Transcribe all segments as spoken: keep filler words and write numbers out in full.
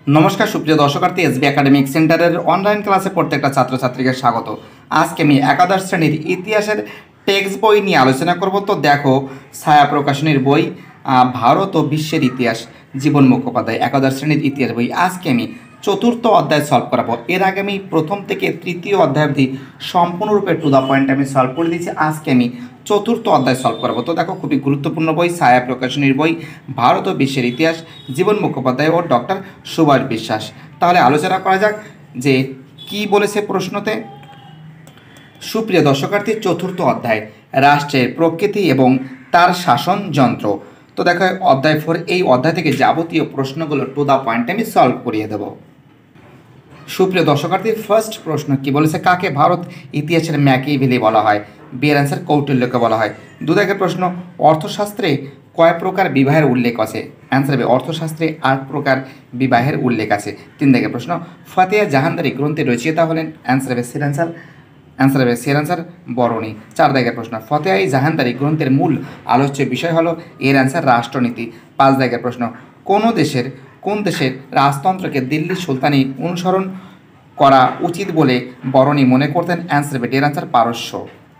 নমস্কার সুপ্রিয় দর্শকার্থী, এসবি একাডেমিক সেন্টারের অনলাইন ক্লাসে প্রত্যেকটা ছাত্রছাত্রীকে স্বাগত। আজকে আমি একাদশ শ্রেণীর ইতিহাসের টেক্সট বই নিয়ে আলোচনা করব। তো দেখো, ছায়া প্রকাশনীর বই ভারত ও বিশ্বের ইতিহাস, জীবন মুখোপাধ্যায়, একাদশ শ্রেণীর ইতিহাস বই। আজকে আমি চতুর্থ অধ্যায় সলভ করাবো। এর আগে আমি প্রথম থেকে তৃতীয় অধ্যায় অবধি সম্পূর্ণরূপে টু দ্য পয়েন্ট আমি সলভ করে দিয়েছি। আজকে আমি চতুর্থ অধ্যায় সলভ করাবো। তো দেখো, খুবই গুরুত্বপূর্ণ বই, ছায়া প্রকাশনীর বই, ভারত ও বিশ্বের ইতিহাস, জীবন মুখোপাধ্যায় ও ডক্টর সুভাষ বিশ্বাস। তাহলে আলোচনা করা যাক যে কি বলেছে প্রশ্নতে। সুপ্রিয় দর্শকার্থী, চতুর্থ অধ্যায় রাষ্ট্রের প্রকৃতি এবং তার শাসন যন্ত্র। তো দেখো, অধ্যায় ফোর, এই অধ্যায় থেকে যাবতীয় প্রশ্নগুলো টু দ্য পয়েন্ট আমি সলভ করিয়ে দেবো। সুপ্রিয় দর্শকার্থী, ফার্স্ট প্রশ্ন কি বলেছে, কাকে ভারত ইতিহাসের ম্যাকিয়াভেলি বলা হয়? বিয়ের অ্যান্সার কৌটিল্যকে বলা হয়। দু দাগের প্রশ্ন, অর্থশাস্ত্রে কয় প্রকার বিবাহের উল্লেখ আছে? অ্যান্সার হবে অর্থশাস্ত্রে আট প্রকার বিবাহের উল্লেখ আছে। তিন দাগের প্রশ্ন, ফাতেহা জাহানদারি গ্রন্থের রচয়িতা হলেন? অ্যান্সার হবে সের অ্যান্সার অ্যান্সার হবে সের অ্যান্সার বরণী। চার দাগের প্রশ্ন, ফাতেহা জাহানদারি গ্রন্থের মূল আলোচ্য বিষয় হলো? এর অ্যান্সার রাষ্ট্রনীতি। পাঁচ দাগের প্রশ্ন, কোন দেশের কোন দেশের রাজতন্ত্রকে দিল্লি সুলতানি অনুসরণ করা উচিত বলে বরণী মনে করতেন? অ্যান্সার হবে এর অ্যান্সার পারস্য।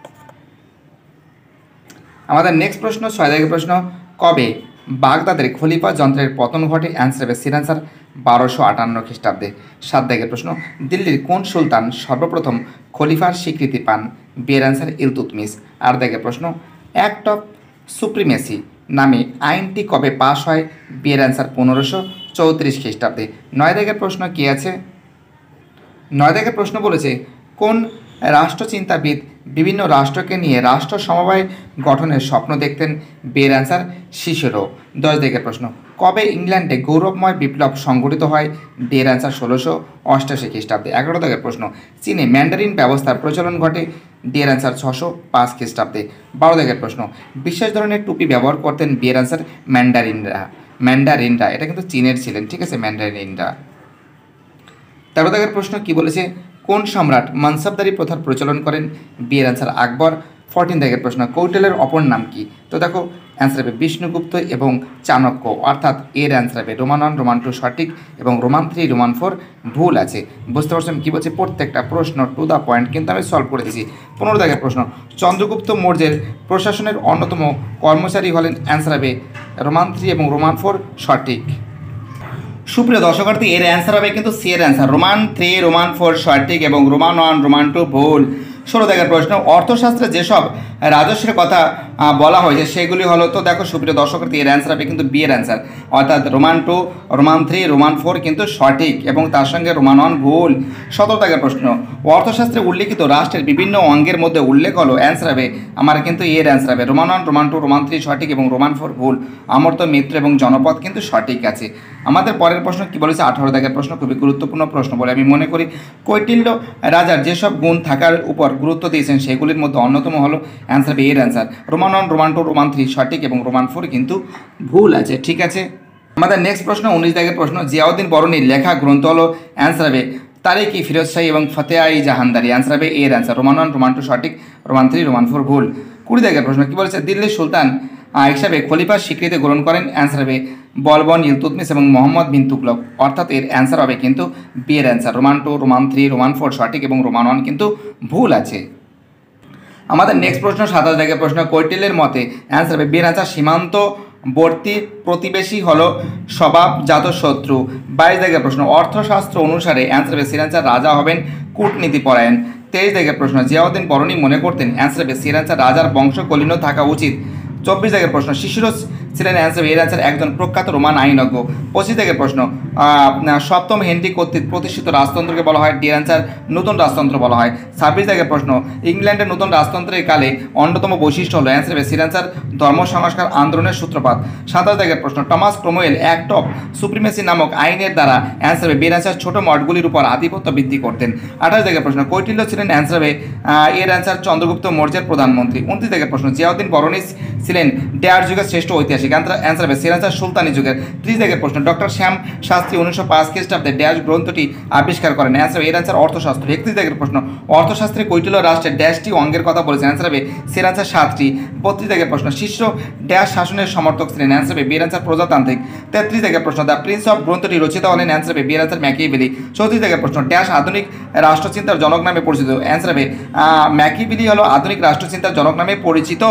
আমাদের নেক্সট প্রশ্ন, ছয় দাগের প্রশ্ন, কবে বাগদাদের খলিফা যন্ত্রের পতন ঘটে? অ্যান্সার হবে সির অ্যান্সার বারোশো আটান্ন খ্রিস্টাব্দে। সাত দাগের প্রশ্ন, দিল্লির কোন সুলতান সর্বপ্রথম খলিফার স্বীকৃতি পান? বিয়ের অ্যান্সার ইলতুৎমিশ। আট দাগের প্রশ্ন, অ্যাক্ট অফ সুপ্রিমেসি নামে আইনটি কবে পাশ হয়? বিয়ের অ্যান্সার পনেরোশো চৌত্রিশ খ্রিস্টাব্দে। নয় দাগের প্রশ্ন কি আছে? নয় দাগের প্রশ্ন বলেছে, কোন রাষ্ট্রচিন্তাবিদ বিভিন্ন রাষ্ট্রকে নিয়ে রাষ্ট্র সমবায় গঠনের স্বপ্ন দেখতেন? বিয়ের অ্যান্সার সিসেরো। দশ দাগের প্রশ্ন, কবে ইংল্যান্ডে গৌরবময় বিপ্লব সংঘটিত হয়? বিয়ের অ্যান্সার ষোলোশো অষ্টাশি খ্রিস্টাব্দে। এগারো দাগের প্রশ্ন, চীনে ম্যান্ডারিন ব্যবস্থার প্রচলন ঘটে? বিয়ের অ্যান্সার ছশো পাঁচ খ্রিস্টাব্দে। বারো দাগের প্রশ্ন, বিশেষ ধরনের টুপি ব্যবহার করতেন? বিয়ের অ্যান্সার ম্যান্ডারিনরা ম্যান্ডারিনরা এটা কিন্তু চীনের ছিলেন, ঠিক আছে, ম্যান্ডারিনরা। তেরো দাগের প্রশ্ন কি বলেছে, কোন সম্রাট মানসাবদারি প্রথার প্রচলন করেন? বিয়ের অ্যান্সার আকবর। ফোরটিন দাগের প্রশ্ন, কৌটিল্যের অপর নাম কি? তো দেখো, অ্যান্সার হবে বিষ্ণুগুপ্ত এবং চাণক্য, অর্থাৎ এর অ্যান্সার হবে রোমান ওয়ান, রোমান টু সঠিক এবং রোমান থ্রি, রোমান ফোর ভুল আছে। বুঝতে পারছেন কী বলছে? প্রত্যেকটা প্রশ্ন টু দ্য পয়েন্ট কিন্তু আমি সলভ করে দিয়েছি। পনেরো দাগের প্রশ্ন, চন্দ্রগুপ্ত মৌর্যের প্রশাসনের অন্যতম কর্মচারী হলেন? অ্যান্সার হবে রোমান থ্রি এবং রোমান ফোর সঠিক। সুপ্রিয় দর্শকার্থী, এর অ্যান্সার হবে কিন্তু সি এর answer Roman three, Roman four সঠিক এবং রোমান ওয়ান, রোমান টু ভুল। ষোলো দাগের প্রশ্ন, অর্থশাস্ত্রে যেসব রাজস্বের কথা বলা হয়েছে সেগুলি হলো? তো দেখো সুপ্রিয় দর্শকার্থী, এর অ্যান্সার হবে কিন্তু বি এর অ্যান্সার, অর্থাৎ Roman two, Roman three, Roman four কিন্তু সঠিক এবং তার সঙ্গে রোমান ওয়ান ভুল। সতেরো দাগের প্রশ্ন, অর্থশাস্ত্রে উল্লেখিত রাষ্ট্রের বিভিন্ন অঙ্গের মধ্যে উল্লেখ হলো? অ্যান্সার হবে আমার কিন্তু এর অ্যান্সার হবে Roman one, Roman two, Roman three সঠিক এবং রোমান ফোর ভুল। অমর্ত্য, মিত্র এবং জনপদ কিন্তু সঠিক আছে। আমাদের পরের প্রশ্ন কি বলেছে? আঠারো দাগের প্রশ্ন, খুবই গুরুত্বপূর্ণ প্রশ্ন বলে আমি মনে করি। কৌটিল্য রাজার যেসব গুণ থাকার উপর গুরুত্ব দিয়েছেন সেগুলির মধ্যে অন্যতম হলো? অ্যান্সার হবে এর answer Roman one, Roman two, Roman three সঠিক এবং রোমান ফোর কিন্তু ভুল আছে, ঠিক আছে। আমাদের নেক্সট প্রশ্ন, উনিশ দাগের প্রশ্ন, জিয়াউদ্দিন বরণীর লেখা গ্রন্থ হলো? অ্যান্সার হবে তারিক ই ফিরোজ শাহী এবং ফাতেহা ই জাহানদারি। অ্যান্সার হবে এর answer Roman one, Roman two সঠিক, রোমান থ্রি, রোমান ফোর ভুল। কুড়ি দাগের প্রশ্ন কি বলেছে, দিল্লির সুলতান হিসাবে খলিফার স্বীকৃতি গ্রহণ করেন? অ্যান্সার হবে বলবন, ইলতুৎমিশ এবং মোহাম্মদ বিন তুগলক, অর্থাৎ এর অ্যান্সার হবে কিন্তু বি এর answer Roman two, Roman three, Roman four সঠিক এবং রোমান ওয়ান কিন্তু ভুল আছে। আমাদের নেক্সট প্রশ্ন, সাতাশ দাগের প্রশ্ন, কৌটিল্যের মতে অ্যান্সার হবে বি এর অ্যান্সার সীমান্তবর্তী প্রতিবেশী হলো স্বভাবজাত শত্রু। বাইশ দাগের প্রশ্ন, অর্থশাস্ত্র অনুসারে অ্যান্সার হবে সির অ্যান্সার রাজা হবেন কূটনীতিপরায়ণ। তেইশ দাগের প্রশ্ন, জিয়াউদ্দিন বরণী মনে করতেন? অ্যান্সার হবে সির অ্যান্সার রাজার বংশ কলিন্য থাকা উচিত। চব্বিশ দাগের প্রশ্ন, শিশিরস ছিলেন? অ্যান্সার এর অ্যান্সার একজন প্রখ্যাত রোমান আইনজ্ঞ। পঁচিশ দাগের প্রশ্ন, সপ্তম হেনরি কর্তৃক প্রতিষ্ঠিত রাজতন্ত্রকে বলা হয়? ডি অ্যান্সার নতুন রাজতন্ত্র বলা হয়। ছাব্বিশ দাগের প্রশ্ন, ইংল্যান্ডের নতুন রাজতন্ত্রের কালে অন্যতম বৈশিষ্ট্য হলো? অ্যান্সার হবে সির অ্যান্সার ধর্ম সংস্কার আন্দোলনের সূত্রপাত। সাতাশ দাগের প্রশ্ন, Thomas Cromwell act of supremacy নামক আইনের দ্বারা অ্যান্সার হবে বি এর অ্যান্সার ছোট মঠগুলির উপর আধিপত্য বৃদ্ধি করতেন। আঠাশ দাগের প্রশ্ন, কৌটিল্য ছিলেন? অ্যান্সার হবে এর অ্যান্সার চন্দ্রগুপ্ত মৌর্যের প্রধানমন্ত্রী। উনত্রিশ দাগের প্রশ্ন, জিয়াউদ্দিন বরণী ছিলেন ড্যাশ যুগের শ্রেষ্ঠ ঐতিহাসিক? অ্যান্সার হবে সিরাজা সুলতানি যুগের। ত্রিশ দাগের প্রশ্ন, ডক্টর শ্যাম শাস্ত্রী উনিশশো পাঁচ খ্রিস্টাব্দে ড্যাশ গ্রন্থটি আবিষ্কার করেন? অ্যান্সার এর অ্যান্সার অর্থশাস্ত্র। একত্রিশ দাগের প্রশ্ন, অর্থশাস্ত্রে কৈটিল্য রাষ্ট্রের ড্যাশটি অঙ্গের কথা বলেছেন? অ্যান্সার হবে সিরাজা সাতটি। বত্রিশ দাগের প্রশ্ন, শিষ্য ড্যাশ শাসনের সমর্থক ছিলেন? অ্যান্সার হবে বিয়ের অ্যান্সার প্রজাতান্ত্রিক। তেত্রিশ দাগের প্রশ্ন, দ্য প্রিন্স অফ গ্রন্থটি রচিত হলেন? অ্যান্সার হবে বিয়ের অ্যান্সার ম্যাকিয়াভেলি। চৌত্রিশ দাগের প্রশ্ন, ড্যাশ আধুনিক রাষ্ট্রচিন্তার জনক নামে পরিচিত? অ্যান্সার হবে ম্যাকিয়াভেলি হলো আধুনিক রাষ্ট্রচিন্তার জনক নামে পরিচিত।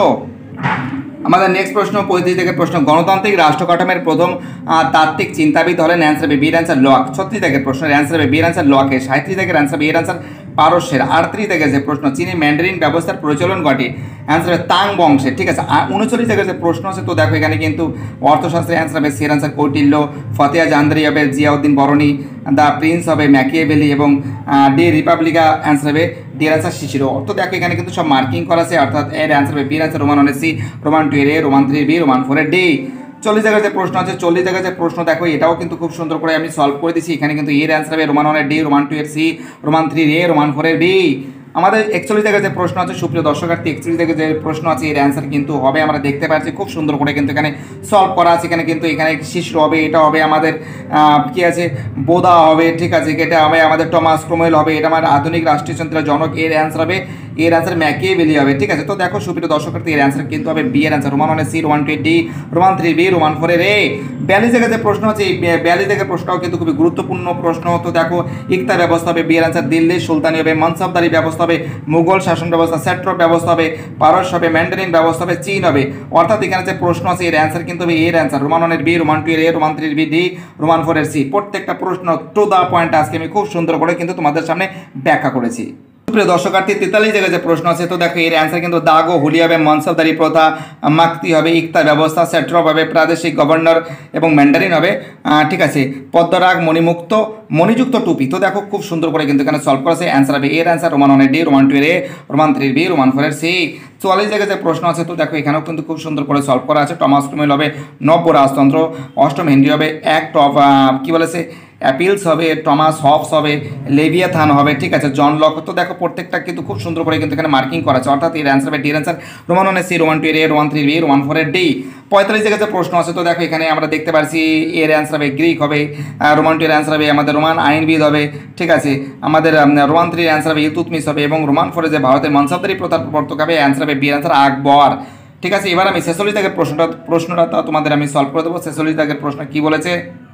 আমাদের নেক্সট প্রশ্ন, পঁয়ত্রিশ থেকে প্রশ্ন, গণতান্ত্রিক রাষ্ট্র কাঠামোর প্রথম তাত্ত্বিক চিন্তাবিদ হলেন? অ্যান্সার হবে বিয়ের অ্যান্সার লক। ছত্রিশ থেকে প্রশ্নের অ্যান্সার হবে বিয়ের অ্যান্সার লকে। সাঁত্রিশ থেকে অ্যান্সার বিয়ের অ্যান্সার পারস্যের। আটত্রিশ থেকে যে প্রশ্ন, চীনে ম্যান্ডারিন ব্যবস্থার প্রচলন ঘটে? অ্যান্সার হবে তাং বংশের। ঠিক আছে, উনচল্লিশ থেকে যে প্রশ্ন আছে তো দেখো এখানে কিন্তু অর্থশাস্ত্রের অ্যান্সার হবে সির অ্যান্সার কৌটিল্য। ফতেয়া জাহানদারি হবে জিয়াউদ্দিন বরণী। দ্য প্রিন্স হবে ম্যাকিয়াভেলি এবং ডি রিপাবলিকা অ্যান্সার হবে ডি এর অ্যান্সার শিশির। তো দেখো এখানে কিন্তু সব মার্কিং করা আছে, অর্থাৎ এর অ্যান্সার হবে বি এর অ্যান্সার রোমান ওয়ানের সি, রোমান টু এর A, Roman three B, Roman four এর ডি। চল্লিশ জায়গায় যে প্রশ্ন আছে, চল্লিশ জায়গায় যে প্রশ্ন দেখো এটাও কিন্তু খুব সুন্দর করে আমি সলভ করে দিচ্ছি। এখানে কিন্তু এর অ্যান্সার হবে রোমান ওয়ানের ডি, রোমান টু এর সি, রোমান থ্রি এর এ, রোমান ফোর এর বি। আমাদের একচল্লিশ জায়গায় যে প্রশ্ন আছে সুপ্রিয় দর্শকার্থী, একচল্লিশ জায়গায় যে প্রশ্ন আছে এর অ্যান্সার কিন্তু হবে, আমরা দেখতে পাচ্ছি খুব সুন্দর করে কিন্তু এখানে সলভ করা আছে। এখানে কিন্তু এখানে শিশু হবে, এটা হবে আমাদের কি আছে বোদা হবে, ঠিক আছে, এটা হবে আমাদের টমাস ক্রোমেল হবে, এটা আমার আধুনিক রাষ্ট্রযন্ত্রের জনক। এর অ্যান্সার হবে এর অ্যান্সার ম্যাকিয়াভেলি হবে। ঠিক আছে, তো দেখো সুপ্রিয় দর্শকার্থী এর অ্যান্সার কিন্তু হবে বি এর অ্যান্সার রোমান ওয়ানের সি, রোমান টু এর D, Roman three B, Roman four এর এ। বিয়াল্লিশ জায়গায় যে প্রশ্ন আছে এই বিয়াল্লিশ জায়গায় প্রশ্নটাও কিন্তু খুবই গুরুত্বপূর্ণ প্রশ্ন। তো দেখো ইকতা ব্যবস্থা হবে বি এর অ্যান্সার দিল্লি সুলতানি হবে, মনসবদারি ব্যবস্থা হবে মুঘল শাসন ব্যবস্থা, সেট্রপ ব্যবস্থা হবে পারস্য হবে, ম্যান্ডারিন ব্যবস্থা হবে চীন হবে। অর্থাৎ এখানে যে প্রশ্ন আছে এর অ্যান্সার কিন্তু হবে এর অ্যান্সার রোমান ওয়ানের বি, রোমান টু এর A, Roman three B D, Roman four এর সি। প্রত্যেকটা প্রশ্ন টু দা পয়েন্ট আজকে আমি খুব সুন্দর করে কিন্তু তোমাদের সামনে ব্যাখ্যা করেছি। প্রিয় দর্শকার্থী তেতাল্লিশ জায়গায় যে প্রশ্ন আছে তো দেখো এর অ্যান্সার কিন্তু দাগ ও হুলি হবে, মনসবদারি প্রথা, মাক্তি হবে, ইকতা ব্যবস্থা, সেট্রপ হবে, প্রাদেশিক গভর্নর এবং ম্যান্ডারিন হবে। ঠিক আছে, পদ্মরাগ, মণিমুক্ত, মণিযুক্ত টুপি। তো দেখো খুব সুন্দর করে কিন্তু এখানে সলভ করেছে। অ্যান্সার হবে এর অ্যান্সার রোমান ওয়ানের ডি, রোমান টু এর A, Roman three B, Roman four এর সি। চুয়াল্লিশ জায়গায় যে প্রশ্ন আছে তো দেখো এখানেও কিন্তু খুব সুন্দর করে সলভ করা আছে। টমাস ক্রোমেল হবে নব্য রাজতন্ত্র, অষ্টম হেনরি হবে অ্যাক্ট অফ কী বলেছে অ্যাপিলস হবে, টমাস হবস হবে, লেভিয়াথান হবে, ঠিক আছে, জন লক। তো দেখো প্রত্যেকটা কিন্তু খুব সুন্দর করে কিন্তু এখানে মার্কিং করা আছে। অর্থাৎ এর অ্যান্সার হবে ডি এর অ্যান্সার রোমান ওয়ানের সি, রোমান টু এর A, Roman three B, Roman four এর ডি। পঁয়তাল্লিশ জায়গায় যে প্রশ্ন আছে তো দেখো এখানে আমরা দেখতে পাচ্ছি এর অ্যান্সার হবে গ্রিক হবে, রোমান টু এর অ্যান্সার হবে আমাদের রোমান আইনবিদ হবে, ঠিক আছে, আমাদের রোমান থ্রি এর অ্যান্সার হবে ইলতুৎমিশ হবে এবং রোমান ফোরে যে ভারতের মনসবদারি প্রথার প্রবর্তক হবে অ্যান্সার হবে বি এর অ্যান্সার আকবর। ঠিক আছে, এবার আমি ছেচল্লিশ দাগের প্রশ্নটা প্রশ্নটা তোমাদের আমি সলভ করে দেবো। ছেচল্লিশ দাগের প্রশ্ন কি বলেছে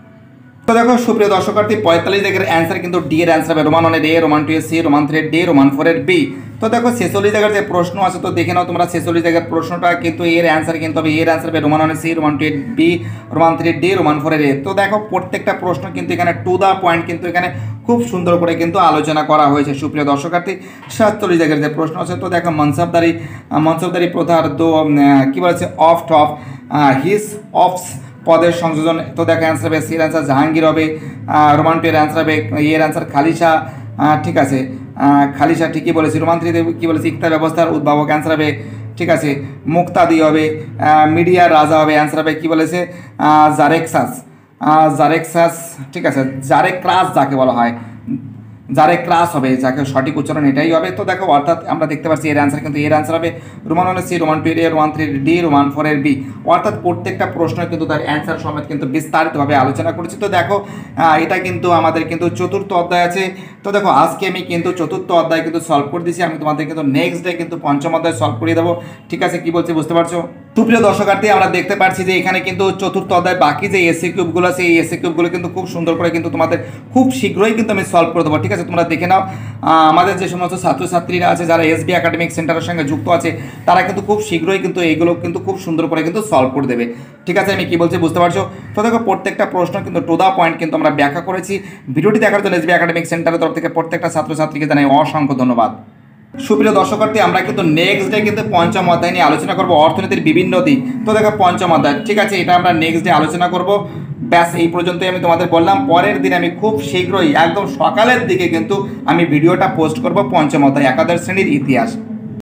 তো দেখো সুপ্রিয় দর্শকার্থী পঁয়তাল্লিশ দাগের অ্যান্সার কিন্তু ডি এর অ্যান্সার হবে রোমান ওয়ানের এ, রোমান টু এর সি, রোমান থ্রি এর ডি, রোমান ফোর এর বি। তো দেখো ছেচল্লিশ জায়গার যে প্রশ্ন আছে তো দেখে নাও তোমরা ছেচল্লিশ জায়গার প্রশ্নটা কিন্তু এর অ্যান্সার কিন্তু হবে এর অ্যান্সার হবে রোমান ওয়ানের সি, রোমান টু এর বি, রোমান থ্রি এর ডি, রোমান ফোর এর এ। তো দেখো প্রত্যেকটা প্রশ্ন কিন্তু এখানে টু দা পয়েন্ট কিন্তু এখানে খুব সুন্দর করে কিন্তু আলোচনা করা হয়েছে। সুপ্রিয় দর্শকার্থী সাতচল্লিশ জায়গার যে প্রশ্ন আছে তো দেখো মনসবদারি মনসবদারি প্রথার দো কী বলেছে অফ টফ হিস অফস পদের সংযোজন। তো দেখো অ্যান্সার হবে সির অ্যান্সার জাহাঙ্গীর হবে, রোমান টু এর অ্যান্সার হবে এর অ্যান্সার খালিশা, ঠিক আছে, খালিশা ঠিকই বলেছি। রোমান থ্রিতে কী বলেছি ইকতা ব্যবস্থার উদ্ভাবক, অ্যান্সার হবে ঠিক আছে মুক্তাদি হবে, মিডিয়ার রাজা হবে, অ্যান্সার হবে কী বলেছে জারেক্সাস, জারেক্সাস, ঠিক আছে, জারেক্রাস যাকে বলা হয়, যারে ক্রাস হবে, যাকে সঠিক উচ্চারণ এটাই হবে। তো দেখো অর্থাৎ আমরা দেখতে পাচ্ছি এর অ্যান্সার কিন্তু এর অ্যান্সার হবে রোমান ওয়ানের সি, রোমান টু এর এ, রোমান থ্রি এর ডি, রোমান ফোর এর বি। অর্থাৎ প্রত্যেকটা প্রশ্ন কিন্তু তার অ্যান্সার সমেত কিন্তু বিস্তারিতভাবে আলোচনা করেছি। তো দেখো এটা কিন্তু আমাদের কিন্তু চতুর্থ অধ্যায় আছে। তো দেখো আজকে আমি কিন্তু চতুর্থ অধ্যায় কিন্তু সলভ করে দিয়েছি, আমি তোমাদের কিন্তু নেক্সট ডে কিন্তু পঞ্চম অধ্যায় সলভ করে দেবো। ঠিক আছে, কি বলছি বুঝতে পারছো? সুপ্রিয় দর্শকার্থী আমরা দেখতে পাচ্ছি যে এখানে কিন্তু চতুর্থ অধ্যায় বাকি যে এসি কিউবগুলো আছে এই এসি কিউবগুলো কিন্তু খুব সুন্দর করে কিন্তু তোমাদের খুব শীঘ্রই কিন্তু আমি সলভ করে দেবো। ঠিক আছে, তোমরা দেখে নাও আমাদের যে সমস্ত ছাত্রছাত্রীরা আছে যারা এসবি একাডেমিক সেন্টারের সঙ্গে যুক্ত আছে তারা কিন্তু খুব শীঘ্রই কিন্তু এইগুলো কিন্তু খুব সুন্দর করে কিন্তু সলভ করে দেবে। ঠিক আছে, আমি কি বলছি বুঝতে পারছো? তো দেখো প্রত্যেকটা প্রশ্ন কিন্তু টু দা পয়েন্ট কিন্তু আমরা ব্যাখ্যা করেছি। ভিডিওটি দেখার জন্য এসবি একাডেমিক সেন্টারের তরফ থেকে প্রত্যেকটা ছাত্রছাত্রীকে জানাই অসংখ্য ধন্যবাদ। সুপ্রিয় দর্শকার্থী আমরা কিন্তু নেক্সট ডে কিন্তু পঞ্চম অধ্যায় নিয়ে আলোচনা করবো অর্থনীতির বিভিন্ন দিক। তো দেখো পঞ্চম অধ্যায়, ঠিক আছে, এটা আমরা নেক্সট ডে আলোচনা করব। ব্যাস এই পর্যন্তই আমি তোমাদের বললাম। পরের দিন আমি খুব শীঘ্রই একদম সকালের দিকে কিন্তু আমি ভিডিওটা পোস্ট করব পঞ্চম অধ্যায় একাদশ শ্রেণীর ইতিহাস।